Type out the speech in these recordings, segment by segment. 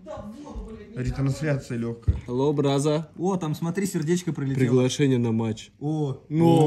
Ретрансляция легкая. Алло, браза. О, там смотри, сердечко прилетело. Приглашение на матч. О.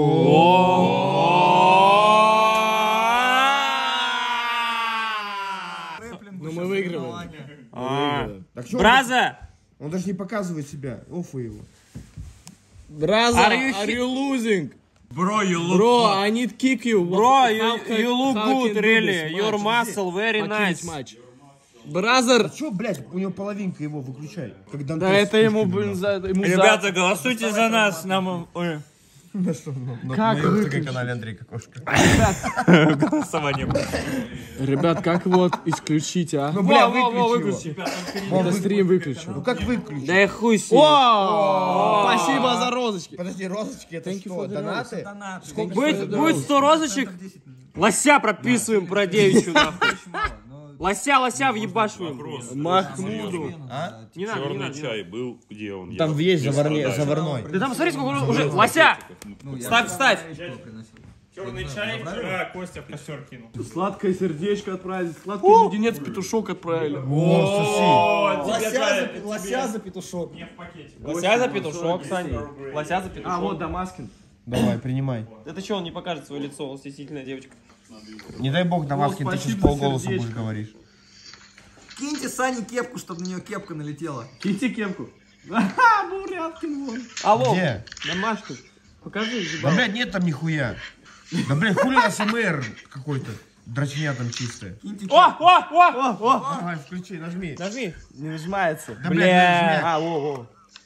Ну мы выигрываем. Браза! Он даже не показывает себя. Офу его. Браза, are you losing? Bro, you look Bro, I need kick you. Bro, you look good, really. Your muscle very nice. Бразер. А чё, блядь, у него половинка его, выключай. Когда Да это ему, блин, Ребята, голосуйте за нас. Нам... Ой. Как на канале Андрей Кокошка. Голосование. Ребят, как вот исключить, а? Ну, бля, выключи его. Я стрим выключу. Ну как выключить? Да и хуй с ним. Спасибо за розочки. Подожди, розочки, это что, донаты? Будет 100 розочек? Лося прописываем про девичью, нахуй. Лося въебашиваем. Махмуду. Не надо, не надо. Чай был, где он? Там есть заварной. Да там смотри, сколько уже... Лося! Ставь! Черный чай вчера Костя в костер кинул. Сладкое сердечко отправили, сладкий леденец петушок отправили. Лося за петушок. Не в пакете. Лося за петушок, Саня. Лося за петушок. А, вот Дамаскин. Давай, принимай. Это что, он не покажет свое лицо, он стеснительная девочка. Не дай бог, Дамаскин, ты сейчас полголоса будешь говорить. Киньте Сане кепку, чтобы на нее кепка налетела. Киньте кепку. Ага, Буряткин вон. Алло, Где? Дамашка. Покажи, Да, блядь, нет там нихуя. Да, блядь, хули АСМР какой-то. Дрочня там чистая. О! Давай, включи, нажми. Нажми. Не нажимается. Да, блядь, нажми. А, во.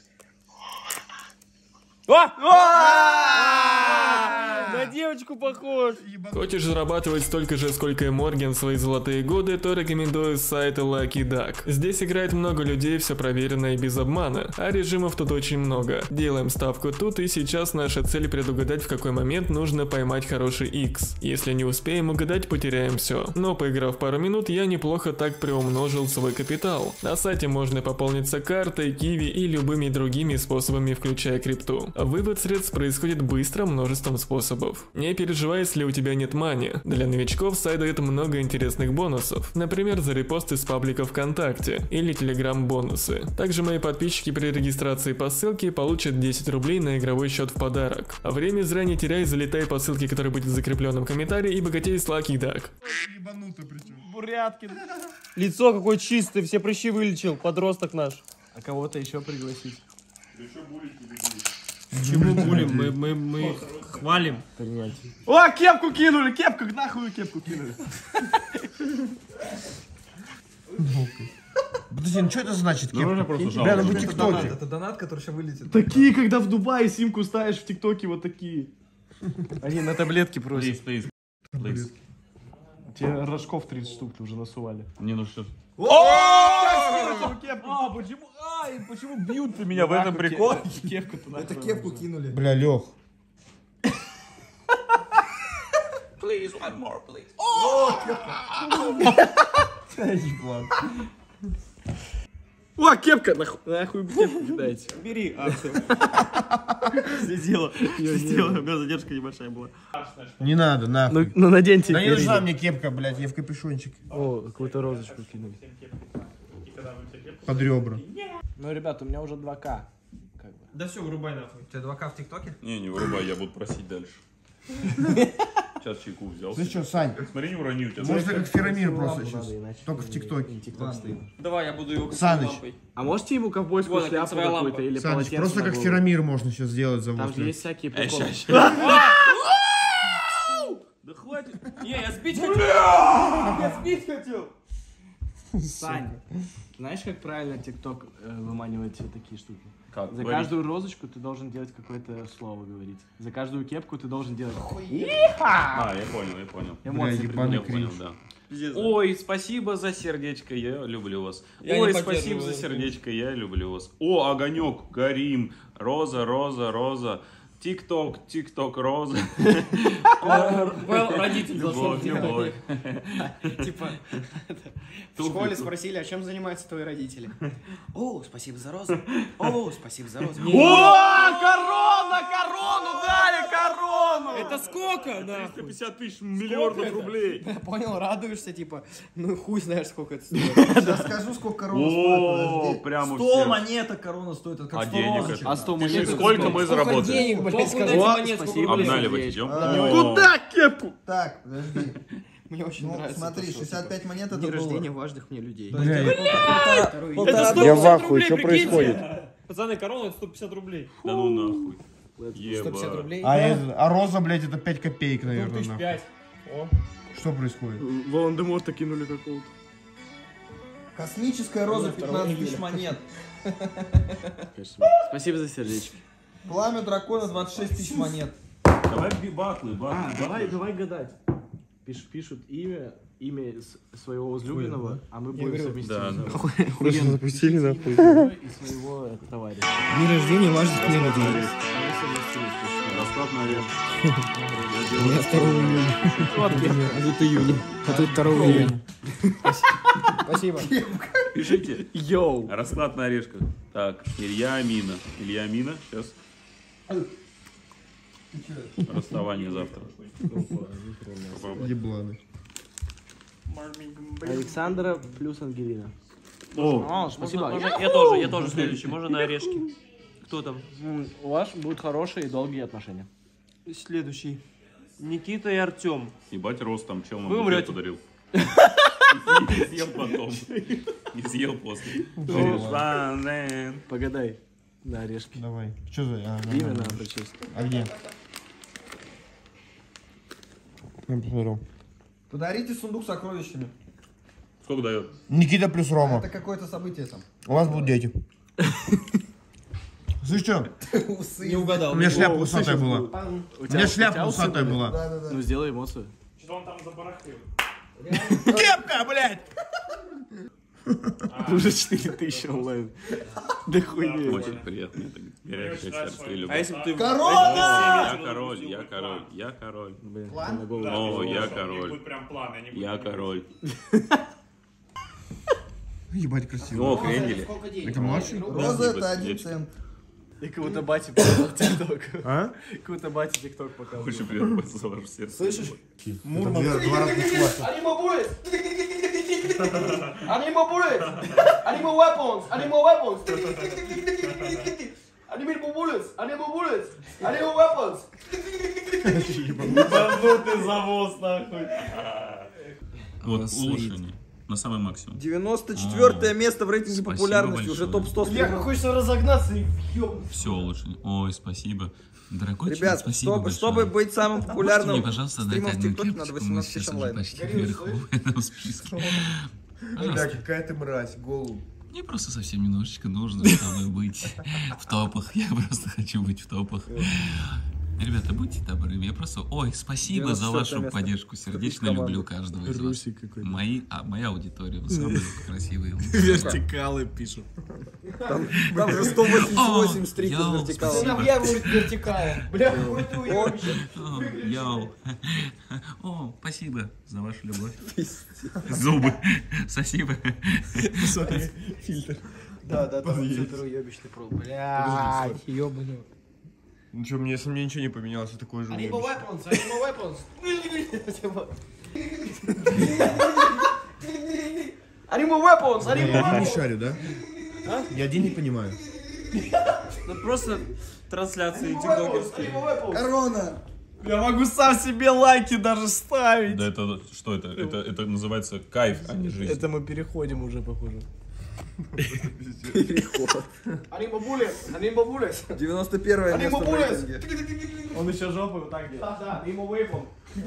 На девочку похож. Хочешь зарабатывать столько же, сколько и Морген в свои золотые годы, то рекомендую сайт Lucky Duck. Здесь играет много людей, все проверено и без обмана, а режимов тут очень много. Делаем ставку тут, и сейчас наша цель предугадать, в какой момент нужно поймать хороший X. Если не успеем угадать, потеряем все. Но поиграв пару минут, я неплохо так приумножил свой капитал. На сайте можно пополниться картой, киви и любыми другими способами, включая крипту. Вывод средств происходит быстро множеством способов. Не переживай, если у тебя нет мани. Для новичков сайт дает много интересных бонусов. Например, за репосты с паблика ВКонтакте или Telegram бонусы. Также мои подписчики при регистрации по ссылке получат 10 рублей на игровой счет в подарок. А время зря не теряй, залетай по ссылке, которая будет в закрепленном комментарии, и богатей с Lucky Duck. Буряткин. Лицо какое чистое, все прыщи вылечил, подросток наш. А кого-то еще пригласить? Почему булим? Мы хвалим. О, кепку кинули, кепку, нахуй кепку кинули. Подожди, ну что это значит? Можно просто Бля, ну вы жаловаться. тиктоке. Это донат, который сейчас вылетит. Такие, когда в Дубае симку ставишь в ТикТоке, вот такие. Они на таблетки просят. Please. Тебе рожков 30 штук уже насували. Не, ну что? Почему бьют ты меня в этом прикол? Кепку-то нахуй. Это кепку кинули. Бля, Лех. Please, one more, please. О, кепка! Нахуй кепку кидайте. Бери акцию. Сделала. У меня задержка небольшая была. Не надо, нахуй. Ну наденьте. Да не нужна мне кепка, блядь, я в капюшончик. О, какую-то розочку кинули. Под ребра. Ну, ребят, у меня уже 2К. Да все, вырубай нахуй. У тебя 2К в ТикТоке? Не вырубай, я буду просить дальше. Сейчас чайку взял. Ты что, Сань? Смотри, не урони у тебя. Можно как Феромир просто сейчас. Только в ТикТоке. Давай, я буду его Саныч. лампой. А можете ему ковбойскую Вот, шляпу кольцевая какую-то лампа. или Саныч, полотенце просто на как голову? Феромир можно сейчас сделать за Там же 8. есть всякие приколы. Да хватит. Не, я сбить хотел. Я сбить хотел. Сань, знаешь, как правильно ТикТок выманивает все такие штуки? Как? За каждую розочку ты должен делать какое-то слово говорить. За каждую кепку ты должен делать. А, я понял. Эмоции ебаный Я понял, кринж. да. Ой, спасибо за сердечко, я люблю вас. Я Ой, не спасибо за поддерживаю. сердечко, я люблю вас. О, огонек, горим, роза, роза, роза. Тик-ток, роза. Родитель зашел. Любовь. Типа, в школе спросили, а чем занимаются твои родители? О, спасибо за розу. О, спасибо за розу. О, корону дали, корону! Это сколько? Да. 350 тысяч миллиардов рублей. Я понял, радуешься, типа, ну хуй знаешь, сколько это стоит. Сейчас скажу, сколько корона стоит, О, подожди. прямо 100 все. монеток корона стоит, это как А 100 денег розочек. это? А 100 Пиши, монет сколько мы заработали. денег, блядь, скажи. Спасибо. Обналивать идем. Куда кепку? Так, подожди. Мне очень Ну, нравится. смотри, то, что, 65 монет это день было. рождения важных мне людей. То есть Бля, это Второй полтора Это Я в 150 ахуе, рублей, что прикиньте. происходит? Пацаны, корона это 150 рублей. Да ну нахуй. 150 Еба. рублей. А роза, блядь, это 5 копеек, Ну, наверное, тысяч нахуй. 5. О. Что происходит? Волан-де-Морта кинули какого-то. Космическая роза 15 тысяч монет. Спасибо за сердечки. Пламя дракона 26 тысяч монет. Давай батлы. Давай гадать. Пишут имя своего возлюбленного, а мы будем совместить. Да. Просто запустили, нахуй. И своего товарища. День рождения важных мне людей. Расклад на орешек. У меня 2 июня. А тут июня. А тут 2 июня. Спасибо. Пишите. Йоу. Расклад на орешках. Так, Илья Амина. Сейчас. Расставание завтра. Ебланы. Александра плюс Ангелина. О, Спасибо. Я тоже следующий. Можно на орешки. Кто там? У вас будут хорошие и долгие отношения. Следующий. Никита и Артем. ебать рост там, чел нам Вы букет умрете. подарил. Не съел потом. Не съел после. Погадай на орешки. Давай. Что за... Имя надо прочесть. А где? Я посмотрел. Подарите сундук с сокровищами. Сколько дает? Никита плюс Рома. Это какое-то событие сам. У вас будут дети. Слышь, что? Усы. Не угадал. У меня шляпа усатая была. У У меня шляпа усатая была. Да-да-да. Ну сделай эмоцию. Что он там забарахлил? Кепка, блядь! Уже 4000 онлайн. Да хуйня. Очень приятно. Это горячая сердце и любовь. А если бы ты... Я король. Блин, План? на голову. О, я король. Будет прям план, они Я будут- король. Ебать, красиво. О, крендель. Сколько денег? Это младший? Роза это Спасибо, 1 сердечко. цент. И кого-то батя показал тикток. А? Кого-то батя тикток показал. Очень приятно за ваше сердце. Слышишь? Два разных класса. Animal bullets! Animal bullets! Animal weapons! Animal weapons! Animal bullets! Animal bullets! Animal weapons! Ебанутый завоз, нахуй. Вот, улучшение. На самый максимум. 94 место в рейтинге Спасибо популярности. Уже большое. топ-100 Бля, как хочется разогнаться и въеб. Все улучшение. Ой, спасибо. Дорогой член, Ребят, спасибо большое. чтобы быть самым Можете популярным мне, пожалуйста, дать стримом в одну ТикТоке, кепочку? надо Мы 18 сейчас тысяч уже онлайн. почти вверху в этом списке. Бля, какая ты мразь, голубь. Мне просто совсем немножечко нужно, чтобы быть в топах. Я просто хочу быть в топах. Ребята, будьте добры. Я просто... Ой, спасибо за вашу поддержку. Сердечно люблю каждого из вас. Русик какой-то. Моя аудитория. Вы самые красивые. Вертикалы пишут. Там же 188 О, стриков йоу, вертикала. спасибо. Я говорю вертикально. Бля, какой ты уебище. О, йоу. О, спасибо за вашу любовь. Зубы. Спасибо. Фильтр. Да, супер уебищный прол. Блядь, ебаный. Ну что, если мне ничего не поменялось, я такой же Animal уебище. weapons! Animal weapons! Animal weapons! Animal Я не weapons! шарю, да? Я один не понимаю. Ну просто трансляции Animal weapons! тиктокерские. Animal weapons! Корона! Я могу сам себе лайки даже ставить. Да это что это? Это называется кайф, а не жизнь. Это мы переходим уже, похоже. Animal bullets! Animal bullets! 91 место Animal в bullets! рейтинге. Он еще жопой вот так делает. Да, animal weapon!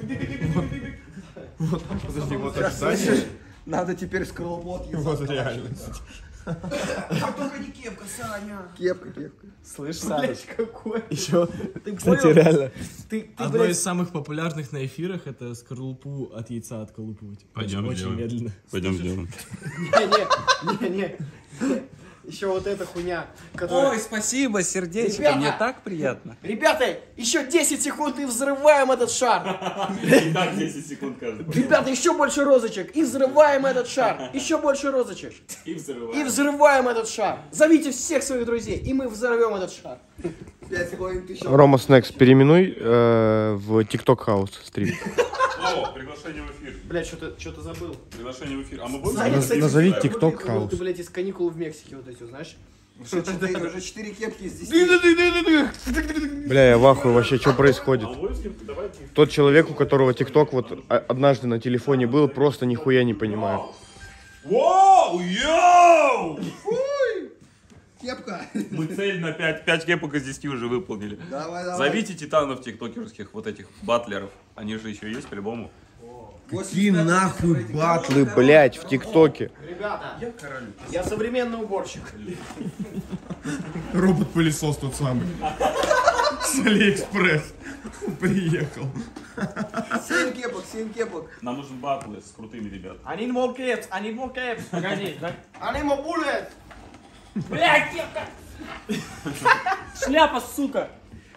Подожди, вот Сейчас, слышишь? Надо теперь скроллбот Вот ебать. реальность. Только не кепка, Саня! Кепка. Слышь, Саныч, Какой? еще, Ты кстати, понял? реально. Ты, Одно блядь, из самых популярных на эфирах — это скорлупу от яйца отколупывать. Пойдем Очень сделаем. медленно. Пойдем сделаем. Не. еще вот эта хуйня, которая... Ой, спасибо, сердечко, Ребята! мне так приятно. Ребята, еще 10 секунд и взрываем этот шар. Так, 10 секунд каждый. Ребята, еще больше розочек и взрываем этот шар. Еще больше розочек. И взрываем. И взрываем этот шар. Зовите всех своих друзей, и мы взорвем этот шар. 5,5 тысяч. Рома Снекс, переименуй в TikTok House стрим. О, приглашение в эфир. Блядь, что-то забыл. Приглашение в эфир. А мы будем? Саня, кстати, Назови как будто- TikTok как будто, House. блядь, из каникул в Мексике вот эти, вот, знаешь? Уже 4 кепки из 10. Бля, я в ахуе вообще, что происходит? Тот человек, у которого TikTok вот однажды на телефоне был, просто нихуя не понимает. Воу, йоу! Кепка. Мы цель на 5 кепок из 10 уже выполнили. Давай, давай. Зовите титанов тиктокерских, вот этих батлеров. Они же еще есть по-любому. Какие нахуй батлы, блять, в ТикТоке? Ребята, я современный уборщик. Робот-пылесос тот самый. С Алиэкспресс. Приехал. 7 кепок, 7 кепок. Нам нужен батлы с крутыми ребятами. I need more caps, I need more caps. Погоди, да? I need more bullet. Блядь, кепка! Шляпа, сука!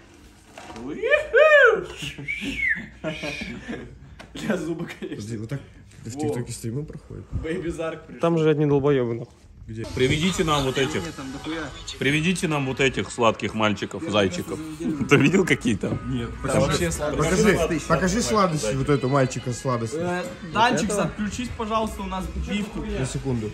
Для зуба, конечно. Подожди, вот так в ТикТоке стримы проходят? Бэйби Зарк пришел. Там же одни долбоебы, нахуй. Приведите нам вот этих. Приведите нам вот этих сладких мальчиков, зайчиков. Ты видел какие там? Нет. Вообще сладкий. Покажи сладость вот эту мальчика сладость. Данчик, отключись, пожалуйста, у нас бифку. На секунду.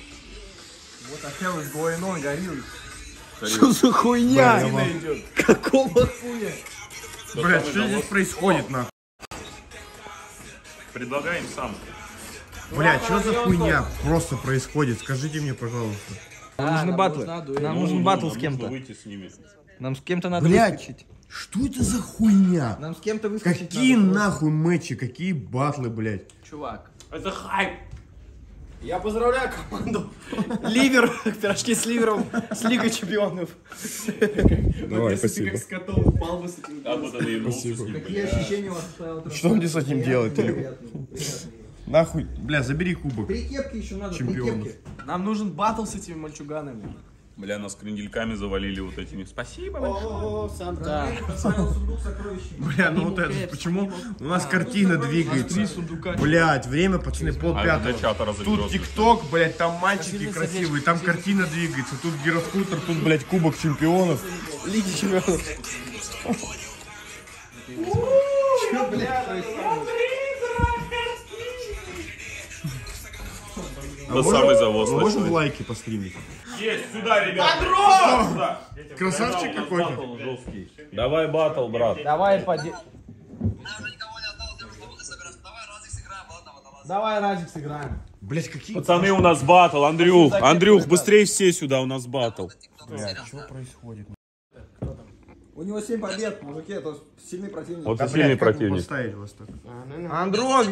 Что за хуйня? Бля, Какого хуя? Блять, что здесь происходит, нахуй? Предлагаем сам. Блять, что за хуйня просто происходит? Скажите мне, пожалуйста. Нам нужны батлы. Нам нужен батл с кем-то. Выйти с ними. Нам с кем-то надо Блять, выскочить. что это за хуйня? Нам с кем-то выскочить Какие надо. нахуй матчи, какие батлы, блять? Чувак, это хайп. Я поздравляю команду. Ливер, пирожки с ливером, с Лигой чемпионов. Давай, спасибо. Как с котом упал бы с этим. А вот это и Спасибо. Какие ощущения у вас? Что мне с этим делать, Илю? Нахуй, бля, забери кубок. 3 кепки еще надо, 3 Чемпионов. кепки. Нам нужен баттл с этими мальчуганами. Бля, нас крендельками завалили вот этими. Спасибо. О, Санта. Бля, ну вот это, почему у нас картина двигается? Блять, время, пацаны, А для полпятого. чата Тут разыгрывать. ТикТок, блять, там мальчики красивые, там картина двигается, тут гироскутер, тут, блять, кубок чемпионов. Лиги чемпионов. Это самый завоз. Мы можем лайки постримить? Есть, сюда, ребята. Сюда. Красавчик какой-то. Давай батл, брат. Давай, Давай разик сыграем. Блять, какие... Пацаны, у нас батл. Андрюх, быстрее все сюда, у нас батл. Блять, что происходит? У него 7 побед, мужики, это сильный противник. Вот Да, и сильный блядь, как вы противник. поставили вас так? Андрон,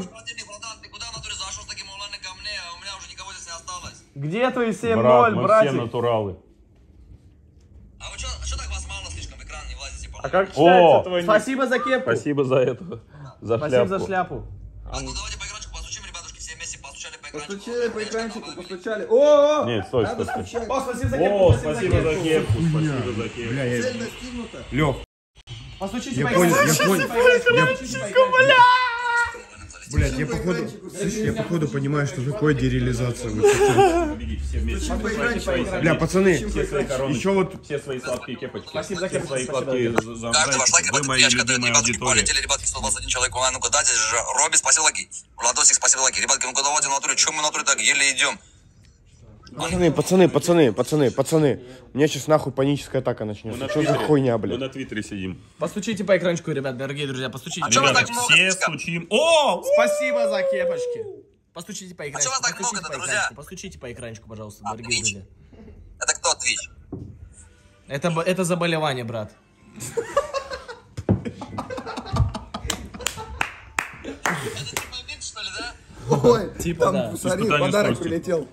где твои 7-0, Брат, мы все братик? натуралы. А вы что так вас мало слишком, в экран не влазите? А как О! читается твой ник? Спасибо за кепку. Спасибо за это. За Спасибо шляпку. за шляпу. А ну давайте по экранчику постучим, ребятушки, все вместе постучали по экранчику. Постучали по экранчику, постучали. О! Нет, стой, Надо стой, стой. стучать. О, спасибо за кепку. О, спасибо за кепку, спасибо за кепку. Бля, я... Цель достигнута. Лёх, Постучите я по понял, экранчику. я Блять, я походу, слышь, я походу понимаю, что такое дереализация. Вот сейчас. Победите все вместе. по экранчику. Бля, пацаны, Все свои короночки, еще вот все свои сладкие кепочки. Спасибо за Все кепку, свои спасибо. сладкие Каждый заждайте. ваш лайк, Вы ребятки, моя ящик, любимая ребятки, аудитория. полетели, ребятки, 121 человек, а ну-ка, дайте же. Робби, спасибо лайки. Владосик, спасибо лайки. Ребятки, ну-ка, давайте в натуре. Чем мы в натуре так еле идем? пацаны. У меня сейчас нахуй паническая атака начнется. Что за хуйня, Мы блядь? на Твиттере сидим. Постучите по экранчику, ребят, дорогие друзья, постучите. А чё вы Ребята, так много, все слишком? стучим. О! Спасибо за кепочки. Постучите по экранчику. чё вас так Постучите много-то, по друзья? экранчику. Постучите по экранчику, пожалуйста, дорогие Twitch. друзья. Это кто, Twitch? Это заболевание, брат. Это типа вид, что ли, да? Ой, Типа, там, да. смотри, Испытание подарок скорости. прилетел.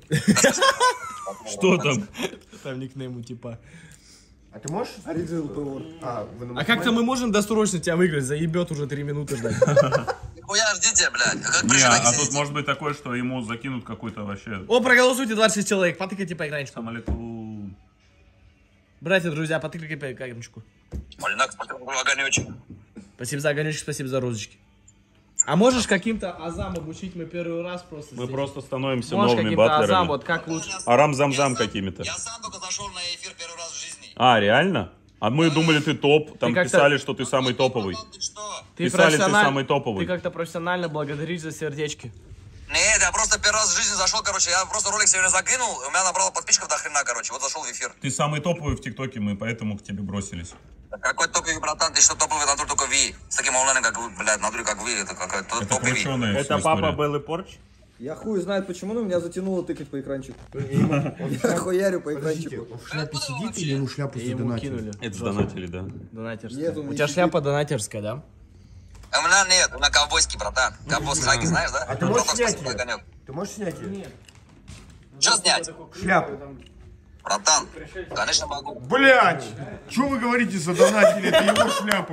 Что там? Там никнейму типа. А ты можешь? Оригинал ПО. А как-то мы можем досрочно тебя выиграть? Заебет уже 3 минуты ждать. Хуя ждите, блядь. Как Не, пришли, так и а тут сидите. может быть такое, что ему закинут какой-то вообще... О, проголосуйте 26 человек, потыкайте по экранчику. Самолету... Братья, друзья, потыкайте по экранчику. Малинак, спасибо за огонечек. Спасибо за огонечки, спасибо за розочки. А можешь каким-то азам обучить? Мы первый раз просто Мы здесь. просто становимся Можешь новыми каким-то азам, батлерами. вот как лучше. Арам-зам-зам какими-то. Я сам только зашел на эфир первый раз в жизни. А, реально? А мы думали, ты топ. Там Ты как-то- писали, что ты самый топовый. Ты что? Писали, ты самый топовый. Ты как-то профессионально благодаришь за сердечки. Нет, я просто первый раз в жизни зашел, короче, я просто ролик сегодня закинул, и у меня набрало подписчиков до хрена, короче, вот зашел в эфир. Ты самый топовый в ТикТоке, мы поэтому к тебе бросились. Какой топовый, братан, ты что топовый в натуре только вы? С таким онлайном, как вы, блядь, в натуре, как вы, это какой-то Это топовый. крученая вся история. Белый Порч? Я хуй знает почему, но меня затянуло тыкать по экранчику. Я хуярю по экранчику. В шляпе сидит или ему шляпу Ему задонатили? кинули. Это донатили, да. Донатерская. Нет, он У не тебя сидит. шляпа донатерская, да? А у меня нет, у меня ковбойский, братан. Ковбойский хаки, знаешь, да? А ты можешь Братан, снять спасибо, ее? огонек. Ты можешь снять ее? Что снять? Шляпу. Братан, конечно могу. Блять! Что вы говорите, задонатили? Это его шляпа.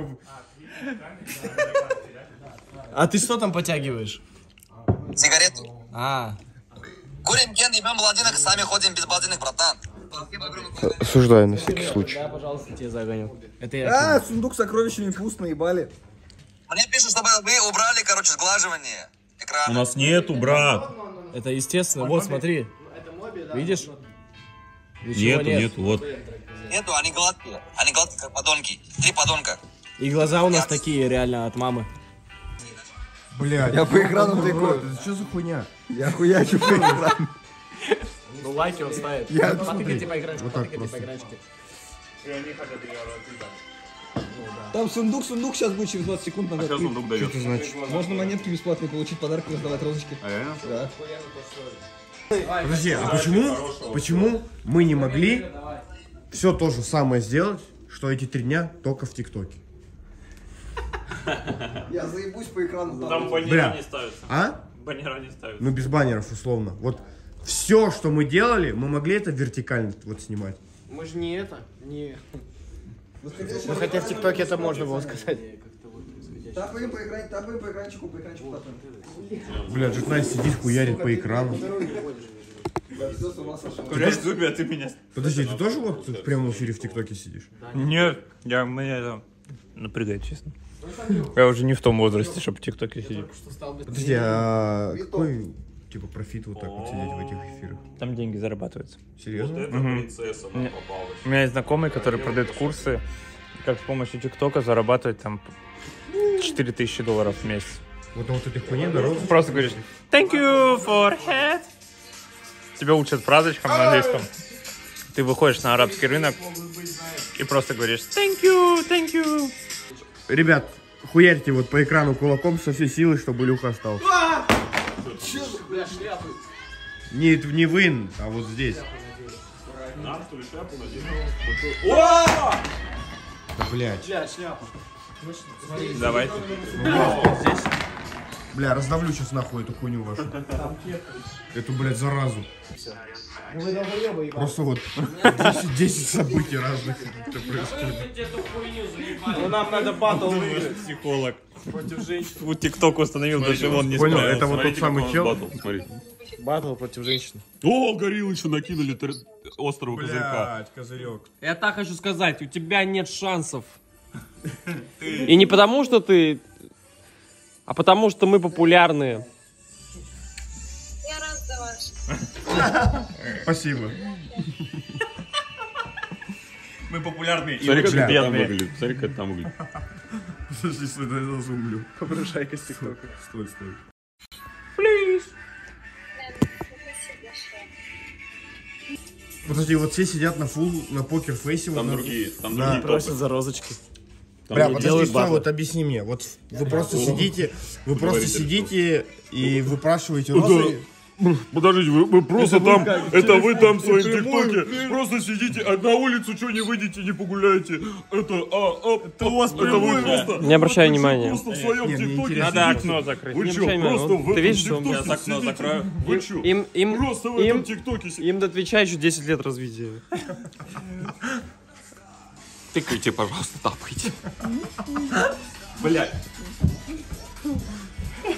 А ты что там потягиваешь? Сигарету. А, Курим ген, ебем блондинок, сами ходим без блондинок, братан. Осуждаю на всякий случай. да, пожалуйста, тебе за огонек. Это я. А, сундук с сокровищами пуст, наебали. Мне пишут, чтобы вы убрали, короче, сглаживание У экрана. нас нету, брат. Это естественно. Вот, смотри. Видишь? Ничего Нету, нет. нету, вот. Нету, они гладкие, как подонки. 3 подонка. И глаза у нас такие, реально, от мамы. Блять. Я по экрану тыкаю. Это что за хуйня? Я хуячу по экрану. Ну, лайки он ставит. Я- Потыкайте по экранчику, Вот так потыкайте по просто. экранчике. Там сундук сейчас будет через 20 секунд. Надо Сейчас открыть. сундук дает. Что значит? Можно монетки бесплатные получить, подарки раздавать, розочки. А реально? Да. Подожди, а почему мы не могли все то же самое сделать, что эти 3 дня только в ТикТоке? Я заебусь по экрану. Там Бля. баннера не ставится. А? Баннера не ставится. Ну без баннеров условно. Вот все, что мы делали, мы могли это вертикально вот снимать. Мы же не это, не... Ну, хотя в ТикТоке это можно было сказать. Тапаем по экранчику, тапаем. Бля, жена сидит, хуярит по экрану. Куряешь зубы, а ты меня... Подожди, ты тоже вот в прямом эфире в ТикТоке сидишь? Нет, меня это напрягает, честно. Я уже не в том возрасте, чтобы в ТикТоке сидеть. Подожди, а какой типа профит вот так вот сидеть в этих эфирах? Там деньги зарабатываются. Серьезно? Это принцесса нам попалась. У меня есть знакомый, который продает курсы, как с помощью ТикТока зарабатывать там $4000 в месяц. Вот на вот этой хуйне народ. Просто говоришь thank you for head. Тебя учат фразочкам на английском. Ты выходишь на арабский рынок и просто говоришь thank you. Ребят, хуярьте вот по экрану кулаком со всей силы, чтобы Илюха остался. Не вы, а вот здесь. Нам, что ли, шляпу надеть? Да, блядь. Давай. Бля, раздавлю сейчас нахуй эту хуйню вашу. Эту, блядь, заразу. Просто вот 10 событий разных это происходит. Ну, нам надо батл выиграть. Психолог. Против женщин. Вот ТикТок установил, даже он не Понял, справился. это вот тот самый чел. Смотри. Батл против женщин. О, Гориллыча накинули острого козырька. Блядь, козырек. Я так хочу сказать, у тебя нет шансов. И не потому, что ты, а потому, что мы популярные. Я рад за вас. Спасибо. Мы популярные и Смотри, как очень это там бедные. выглядит. Смотри, как это там выглядит. Подожди, стой, дай зазумлю. Попрошайка с ТикТока. Стой, стой. Подожди, вот все сидят на фул, на покер-фейсе. Там вот на- другие, там Да. другие Просят топы. за розочки. Там Бля, другие. подожди, делают стой, батлы. вот объясни мне. Вот вы просто сидите, Говорите, сидите и выпрашиваете розы. Подождите, вы просто там, это вы там в своем ТикТоке просто сидите, а на улицу что не выйдете, не погуляете. Это у вас это вы просто... Не обращай внимания. Просто в своем Не, мне ТикТоке интересно. Надо сидите. окно закрыть. Вы Не что, обращай просто внимания. в Ты этом видишь, что ТикТоке я окно сидите? закрою? Вы что? Им, Просто в им, этом ТикТоке сидите. им до Твича еще 10 лет развития. Тыкайте, пожалуйста, тапайте. Блядь.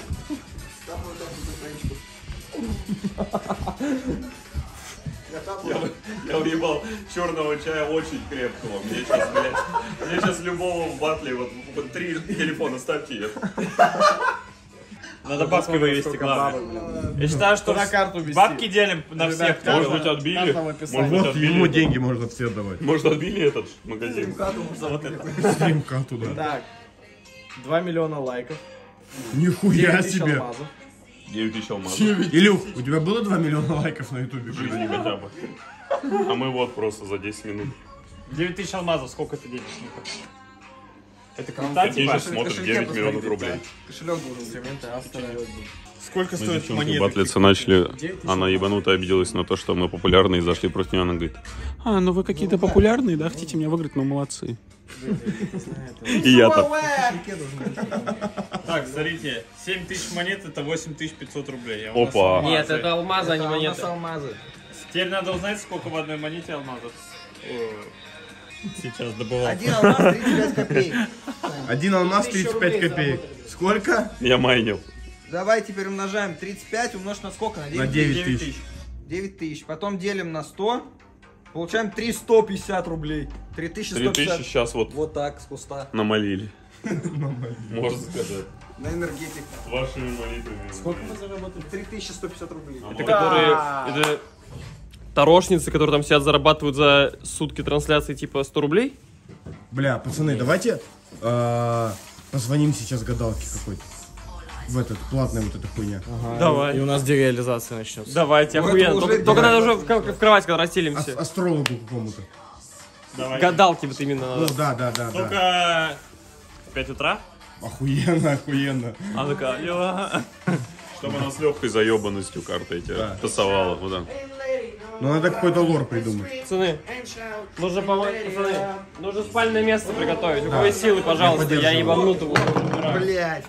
Я уебал черного чая очень крепкого. Мне сейчас любого в батле, вот 3 телефона ставьте. Надо бабки вывести, главное. Я считаю, что бабки делим на всех. Может быть, отбили? Вот ему деньги можно все отдавать. Может, отбили этот магазин? Стримкату, да. Так, 2 миллиона лайков. Нихуя 9 тысяч себе. алмазов. 9 тысяч алмазов. Илюх, у тебя было 2 миллиона лайков на ютубе? В жизни хотя бы. А мы вот просто за 10 минут. 9 тысяч алмазов, сколько это денег? Это круто, Такие типа? же смотрят 9 миллионов рублей. Кошелек должен быть. Сколько Мы стоит девчонки монеты? батлиться начали, она ебанутая обиделась на то, что мы популярные, и зашли против нее, она говорит: а, ну вы какие-то популярные, да, хотите меня выиграть, ну молодцы. И я-то. Так, смотрите, 7 тысяч монет это 8500 рублей. Опа. Нет, это алмазы, а не Это у нас монеты. алмазы. Теперь надо узнать, сколько в одной монете алмазов. Сейчас добывал. Один алмаз 35 копеек. Один алмаз 35 копеек. Сколько? Я майнил. Давай теперь умножаем 35 умножить на сколько? На 9 На 9 тысяч. 9 тысяч. Потом делим на 100. Получаем 3150 рублей. 3150. 3000 сейчас вот Вот так, с куста. намолили. Можно сказать. На энергетик. Вашими молитвами. Сколько мы заработали? 3150 рублей. Это которые... Это тарошницы, которые там сидят, зарабатывают за сутки трансляции типа 100 рублей? Бля, пацаны, давайте позвоним сейчас гадалке какой-то. В этот, платная вот эта хуйня. Давай. И у нас дереализация начнется. Давайте, охуенно. Только надо уже в кровать, когда расстелимся. Астрологу какому-то. Гадалки вот именно Ну надо. да. Только 5 утра? Охуенно. А ну-ка, алло. Чтобы она с легкой заебанностью картой тебя тасовала. Вот так. Ну надо какой-то лор придумать. Пацаны, нужно помочь, пацаны. Нужно спальное место приготовить. У кого есть силы, пожалуйста, я ебанутый буду. Блять.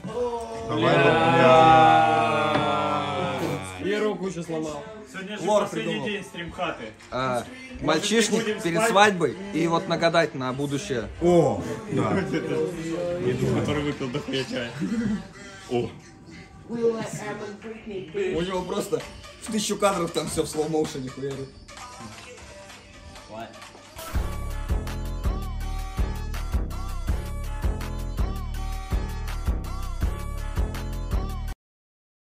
И руку еще сломал. Сегодня же Лор последний придумал. день стримхаты. Мальчишник перед свадьбой и вот нагадать на будущее. О, да. Который выпил дохуя чая. О, У него просто в 1000 кадров там все в слоу-моушене хуярит.